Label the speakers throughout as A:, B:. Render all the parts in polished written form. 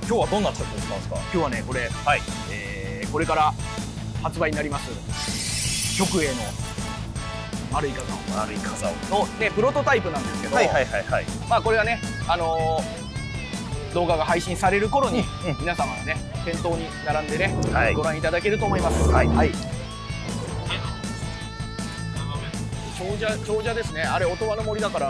A: 今日はどんなチョコを使うんですか？
B: 今日はねこれ、
A: はい、
B: これから発売になります極栄の丸い火山のねプロトタイプなんですけど、まあこれはね動画が配信される頃に皆様がね店頭に並んでね、はい、ご覧いただけると思います。はい、はい、長者ですね。あれ音羽の森だから。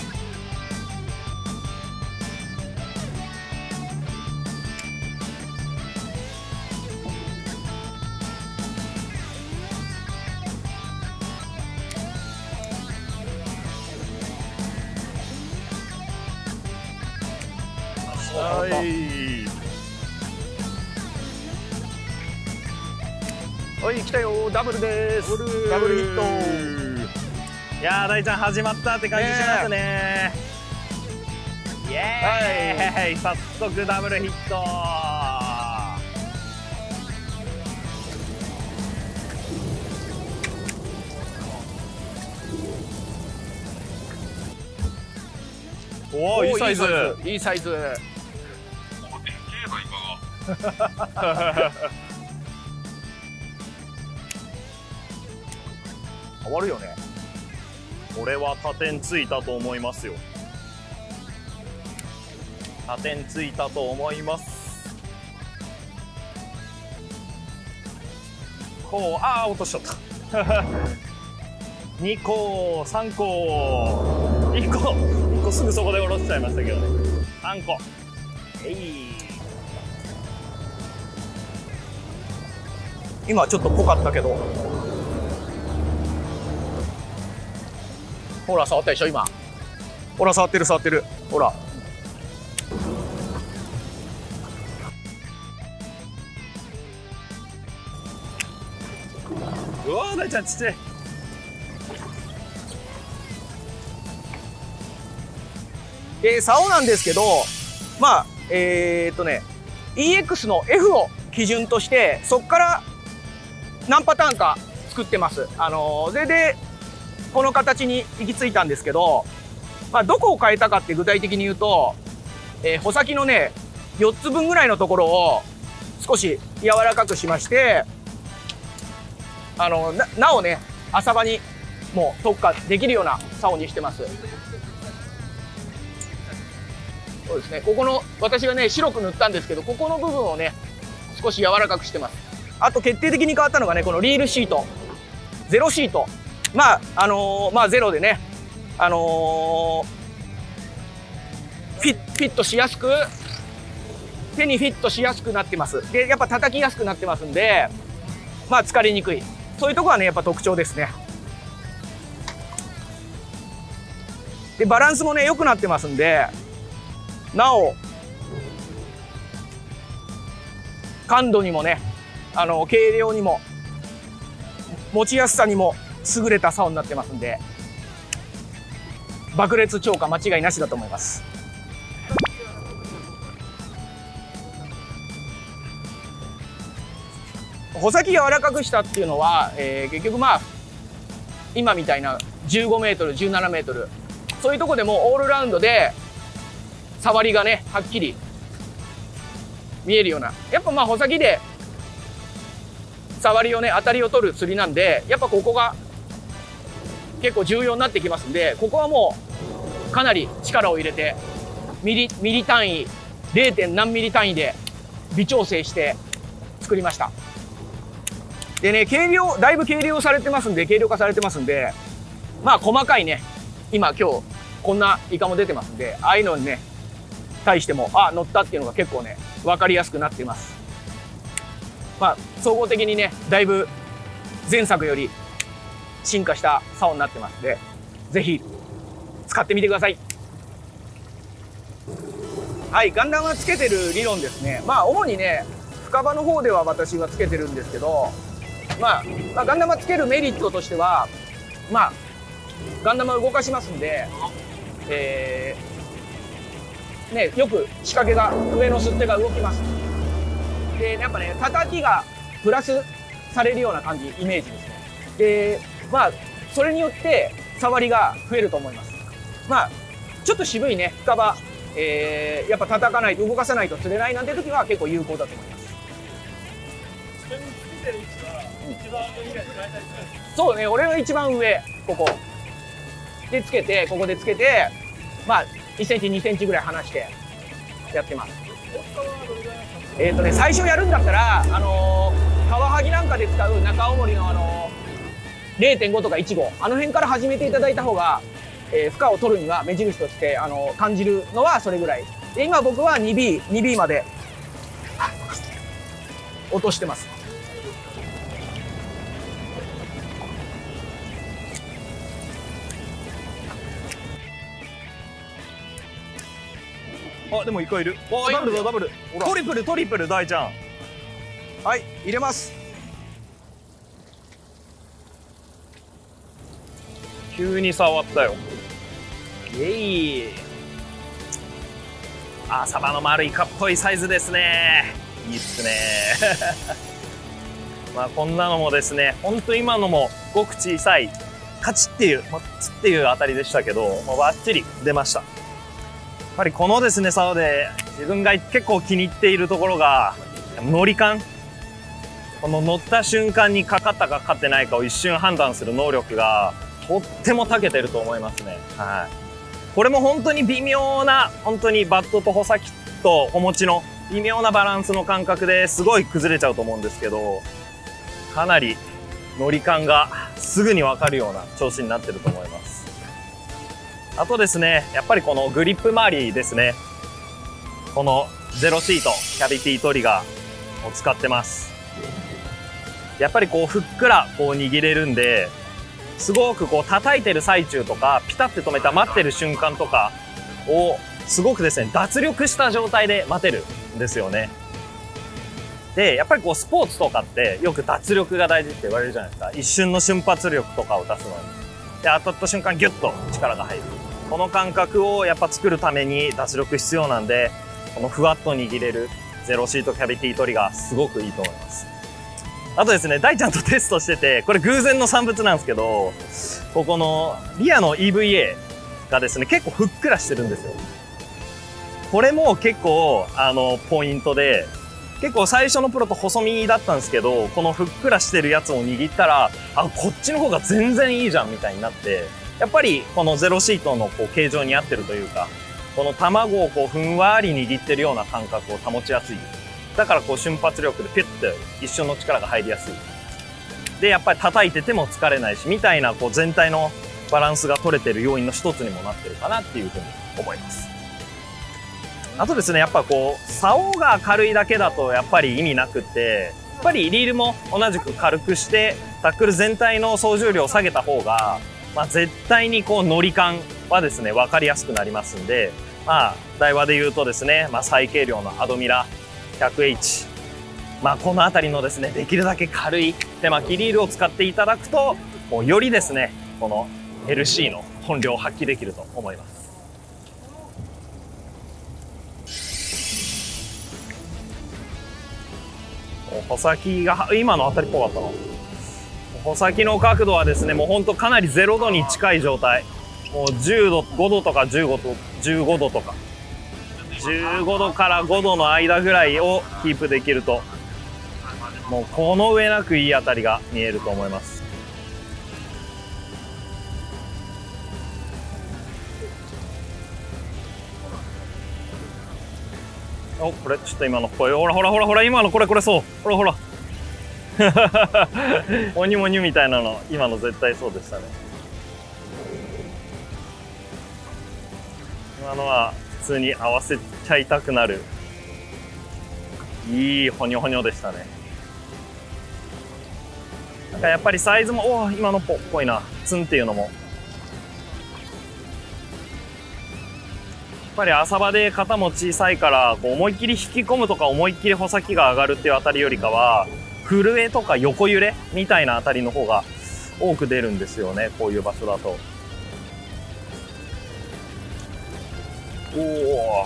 B: はい。はい、来たよ。ダブルです。ダブルヒット。
A: いやー、大ちゃん始まったって感じしますね。イエーイ、早速ダブルヒット。おお、いいサイズ。
B: いいサイズ。変わるよね。
A: これは多点ついたと思いますよ。多点ついたと思います。こう、ああ、落としちゃった。2個、3個、1個すぐそこで下ろしちゃいましたけどね。3個。
B: 今ちょっとぽかったけど。ほら触ったでしょ今。ほら触ってる。ほら。
A: うわー、大ちゃんちっちゃい。
B: 竿なんですけど、まあEX の F を基準としてそこから何パターンか作ってます。それでこの形に行き着いたんですけど、まあ、どこを変えたかって具体的に言うと、穂先のね4つ分ぐらいのところを少し柔らかくしまして、なおね浅場にもう特化できるような竿にしてます。そうですね、ここの私がね白く塗ったんですけど、ここの部分をね少し柔らかくしてます。あと決定的に変わったのがねこのリールシート、ゼロシート。まあゼロでねフィットしやすく、手にフィットしやすくなってます。でやっぱ叩きやすくなってますんで、まあ疲れにくい、そういうところはねやっぱ特徴ですね。でバランスもね良くなってますんで、なお感度にもね軽量にも持ちやすさにも優れた竿になってますんで、爆裂超過間違いなしだと思います。穂先柔らかくしたっていうのは、結局まあ今みたいな15メートル17メートルそういうとこでもオールラウンドで触りがねはっきり見えるような、やっぱまあ穂先で触りをね当たりを取る釣りなんで、やっぱここが結構重要になってきますんで、ここはもうかなり力を入れてミリ単位 0. 何ミリ単位で微調整して作りました。でねだいぶ軽量化されてますんで、まあ細かいね今日こんなイカも出てますんで、ああいうのにね対しても乗ったっていうのが結構ね分かりやすくなっています。まあ総合的にねだいぶ前作より進化した竿になってますので、ぜひ使ってみてください。はい、ガンダムはつけてる理論ですね。まあ主にね深場の方では私はつけてるんですけど、まあガンダムはつけるメリットとしては、まあガンダムは動かしますんで、ね、よく仕掛けが上の吸っ手が動きます。でやっぱね叩きがプラスされるような感じイメージですね。でまあそれによって触りが増えると思います。まあちょっと渋いね深場、 やっぱ叩かないと動かさないと釣れないなんて時は結構有効だと思います。
A: ちなみにつけてる位置は一番上以外に変えたりするんですか？
B: そうね、俺の一番上ここでつけて、ここでつけて、まあ1センチ2センチぐらい離してやってます。最初やるんだったらカワハギなんかで使う中重りの0.5 とか1.5、あの辺から始めていただいた方が、負荷を取るには目印として感じるのはそれぐらいで、今僕は 2B まで落としてます。
A: あ、でも1個いる。お、ダブルだ、ダブル。トリプル、トリプル、大ちゃん。
B: はい、入れます。
A: 急に触ったよ。イエイ。あ、サバの丸イカっぽいサイズですね。いいっすね。まあこんなのもですね、ほんと今のもごく小さいカチッっていう、ツっていうあたりでしたけど、バッチリ出ました。やっぱりこのですね、竿で自分が結構気に入っているところが、乗り感。この乗った瞬間にかかったかかかってないかを一瞬判断する能力がとっても長けてると思いますね。はい。これも本当に微妙な、本当にバットと穂先と穂持ちの微妙なバランスの感覚ですごい崩れちゃうと思うんですけど、かなり乗り感がすぐにわかるような調子になってると思います。あとですね、やっぱりこのグリップ周りですね。このゼロシート、キャビティトリガーを使ってます。やっぱりこうふっくらこう握れるんで、すごくこう叩いてる最中とか、ピタって止めた待ってる瞬間とかをすごくですね、脱力した状態で待てるんですよね。で、やっぱりこうスポーツとかってよく脱力が大事って言われるじゃないですか。一瞬の瞬発力とかを出すのに。で、当たった瞬間ギュッと力が入る。この感覚をやっぱ作るために脱力必要なんで、このふわっと握れるゼロシートキャビティトリガーすごくいいと思います。あとですね、大ちゃんとテストしてて、これ偶然の産物なんですけど、ここのリアの EVA がですね、結構ふっくらしてるんですよ。これも結構、ポイントで、結構最初のプロと細身だったんですけど、このふっくらしてるやつを握ったら、あ、こっちの方が全然いいじゃんみたいになって、やっぱりこのゼロシートのこう形状に合ってるというか、この卵をこうふんわり握ってるような感覚を保ちやすい。だからこう瞬発力でピュッて一瞬の力が入りやすい。で、やっぱり叩いてても疲れないし、みたいなこう全体のバランスが取れてる要因の一つにもなってるかなっていうふうに思います。あとですね、やっぱこう、竿が軽いだけだとやっぱり意味なくって、やっぱりリールも同じく軽くして、タックル全体の総重量を下げた方が、まあ絶対にこう乗り感はですね、分かりやすくなりますんで、まあ、台話で言うとですね、まあ最軽量のアドミラ 100H。まあこのあたりのですね、できるだけ軽い手巻きリールを使っていただくと、もうよりですね、この LC の本領を発揮できると思います。穂先が、今の当たりっぽかったな。穂先の角度はですね、もうほんとかなり0度に近い状態。もう10度、5度とか15度とか。15度から5度の間ぐらいをキープできると、もうこの上なくいい当たりが見えると思います。お、これちょっと今の声、ほらほらほらほら、今のこれそう、ほらほらモニモニみたいなの、今の絶対そうでしたね。今のは普通に合わせちゃいたくなるいいホニョホニョでしたね。なんかやっぱりサイズも、おお、今のっぽいな、ツンっていうのも。やっぱり浅場で肩も小さいから、こう思いっきり引き込むとか思いっきり穂先が上がるっていうあたりよりかは、震えとか横揺れみたいなあたりの方が多く出るんですよね、こういう場所だと。おお。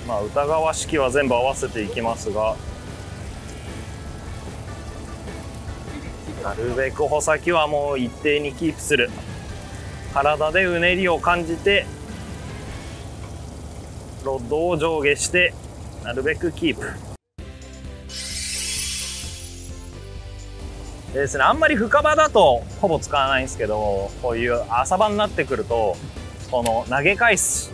A: まあ歌川式は全部合わせていきますが、なるべく穂先はもう一定にキープする。体でうねりを感じてロッドを上下してなるべくキープでですね。あんまり深場だとほぼ使わないんですけど、こういう浅場になってくるとこの投げ返し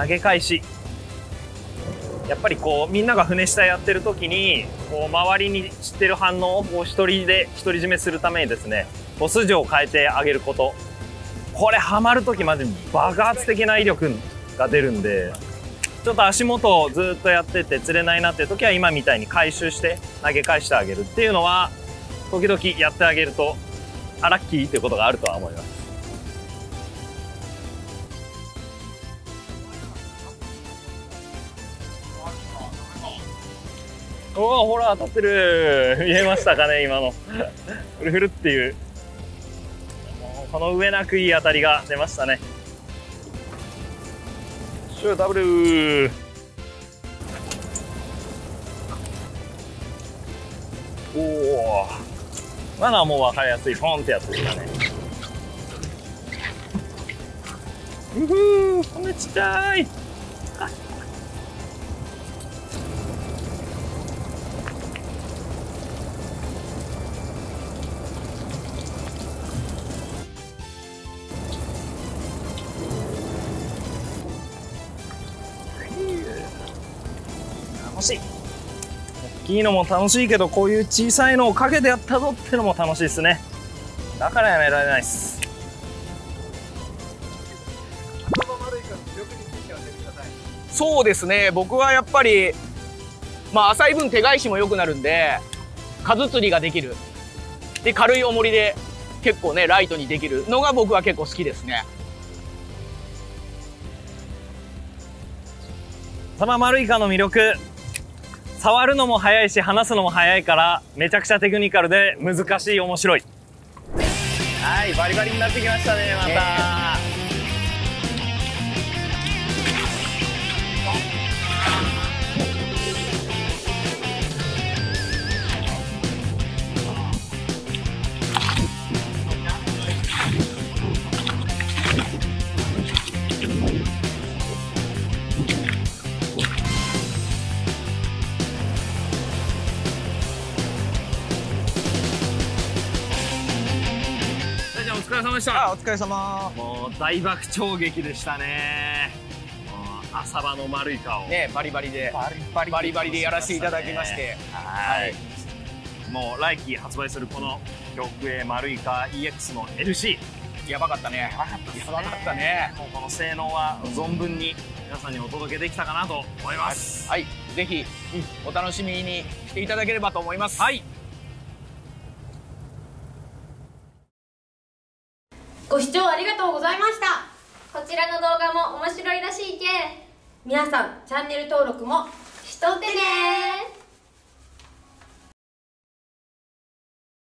A: やっぱりこうみんなが船下やってる時にこう周りに知ってる反応をこう独り占めするためにですね、こう筋を変えてあげること、これはまる時まで爆発的な威力が出るんで、ちょっと足元をずっとやってて釣れないなっていう時は今みたいに回収して投げ返してあげるっていうのは時々やってあげるとラッキーっていうことがあるとは思います。おお、ほら当たってる。見えましたかね今のフルフルっていう、この上なくいい当たりが出ましたね。シューダブル。おお、今のはもう分かりやすいポンってやつでしたね。うふー、こんなちっちゃい。楽しい。大きいのも楽しいけど、こういう小さいのをかけてやったぞってのも楽しいですね。だからやめられないです。
B: そうですね、僕はやっぱりまあ浅い分手返しも良くなるんで数釣りができる。で軽い重りで結構ねライトにできるのが僕は結構好きですね。
A: サバマルイカの魅力、触るのも早いし離すのも早いからめちゃくちゃテクニカルで難しい、面白い。はい、バリバリになってきましたね。また、お疲れ様でした。
B: お疲れ様。
A: もう大爆笑劇でしたね。もう浅場のマルイカを
B: ね、バリバリでやらせていただきまして、
A: はい、もう来期発売するこの極影マルイカ EX の LC
B: やばかったね。やばかったね。
A: もうこの性能は存分に皆さんにお届けできたかなと思います。
B: はい、ぜひお楽しみにしていただければと思います。
A: はい。
C: ご視聴ありがとうございました。こちらの動画も面白いらしいけ、皆さんチャンネル登録もしとってねー。